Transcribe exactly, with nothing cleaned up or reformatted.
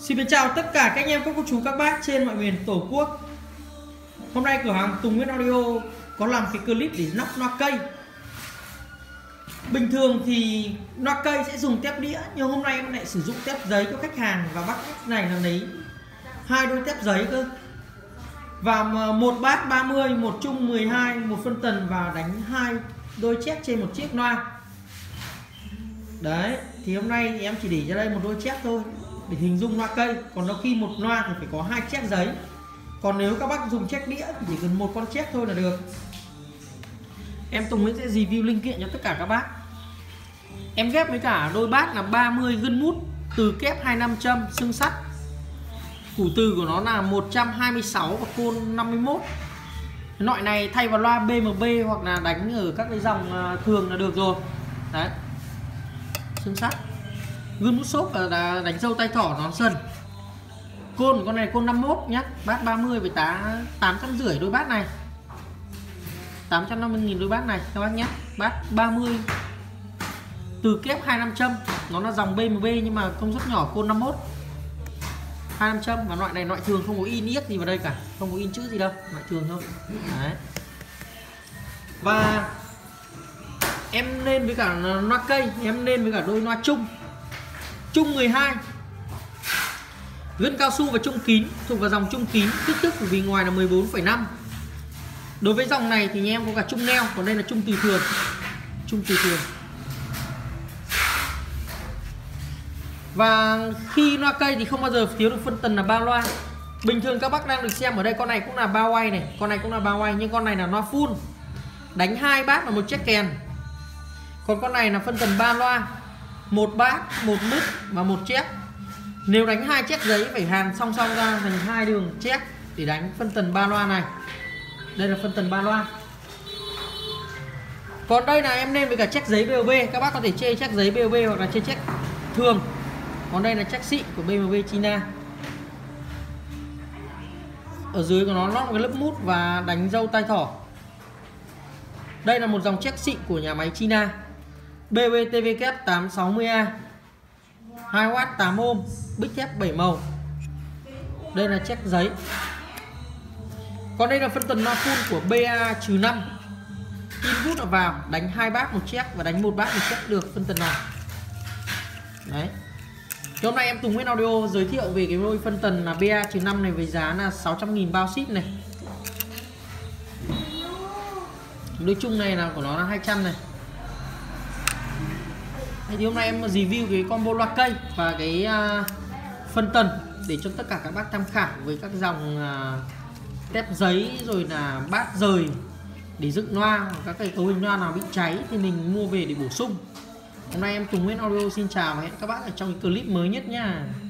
Xin chào tất cả các anh em, các cô chú, các bác trên mọi miền Tổ quốc. Hôm nay cửa hàng Tùng Nguyễn Audio có làm cái clip để nóc loa cây. Bình thường thì loa cây sẽ dùng tép đĩa, nhưng hôm nay em lại sử dụng tép giấy cho khách hàng và bắt khách này là lấy hai đôi tép giấy cơ. Và một bát ba mươi, một chung mười hai, một phân tần và đánh hai đôi chép trên một chiếc loa. Đấy, thì hôm nay thì em chỉ để ra đây một đôi chép thôi để hình dung loa cây. Còn đôi khi một loa thì phải có hai chép giấy. Còn nếu các bác dùng chép đĩa thì chỉ cần một con chép thôi là được. Em Tùng Nguyễn sẽ review linh kiện cho tất cả các bác. Em ghép với cả đôi bát là ba mươi gân mút, từ kép hai mươi lăm châm, xương sắt. Củ từ của nó là một trăm hai mươi sáu và côn năm mươi mốt. Loại này thay vào loa bê em bê hoặc là đánh ở các cái dòng thường là được rồi. Đấy, xương sắt, gân mút xốp và đánh dâu tay thỏ nón sần. Côn con này côn năm mươi mốt nhá, bát ba mươi với tá tám trăm rưỡi đôi bát này, tám trăm năm mươi nghìn đôi bát này các bác nhé. Bát ba mươi từ kép hai mươi lăm châm, nó là dòng bê em bê nhưng mà công suất nhỏ, côn năm mươi mốt, hai mươi lăm châm. Và loại này loại thường không có in yếc gì vào đây cả, không có in chữ gì đâu, loại thường thôi. Đấy. Và em lên với cả loa cây, em lên với cả đôi loa chung chung mười hai, gân cao su và chung kín, thuộc vào dòng chung kín, kích thước của vì ngoài là mười bốn phẩy năm. Đối với dòng này thì em có cả chung neo, còn đây là chung từ thường, chung từ thường. Và khi loa cây thì không bao giờ thiếu được phân tần là ba loa. Bình thường các bác đang được xem ở đây, con này cũng là ba quay này, con này cũng là ba quay, nhưng con này là loa full, đánh hai bát và một chiếc kèn. Còn con này là phân tần ba loa, một bát, một mứt và một chép. Nếu đánh hai chép giấy phải hàn song song ra thành hai đường chép để đánh phân tần ba loa này. Đây là phân tần ba loa. Còn đây là em lên với cả check giấy bê em bê, các bác có thể chê check giấy bê em bê hoặc là chê check thường. Còn đây là check xịn của bê em bê China. Ở dưới của nó lót một cái lớp mút và đánh dâu tay thỏ. Đây là một dòng check xịn của nhà máy China, bê bê tê vê tám sáu mươi A, hai oát tám ôm, bích thép bảy màu. Đây là check giấy. Còn đây là phân tần loa full của bê a năm, input là vào, đánh hai bát một check và đánh một bát một check được phân tần nào. Đấy. Thì hôm nay em Tùng Nguyễn Audio giới thiệu về cái đôi phân tần là bê a năm này với giá là sáu trăm nghìn bao ship này. Đôi chung này là của nó là hai trăm này. Thì hôm nay em review cái combo loa cây và cái uh, phân tần để cho tất cả các bác tham khảo với các dòng uh, tép giấy rồi là bát rời để dựng loa, hoặc các cái cấu hình loa nào bị cháy thì mình mua về để bổ sung. Hôm nay em Tùng Nguyễn Audio xin chào và hẹn các bác ở trong cái clip mới nhất nha.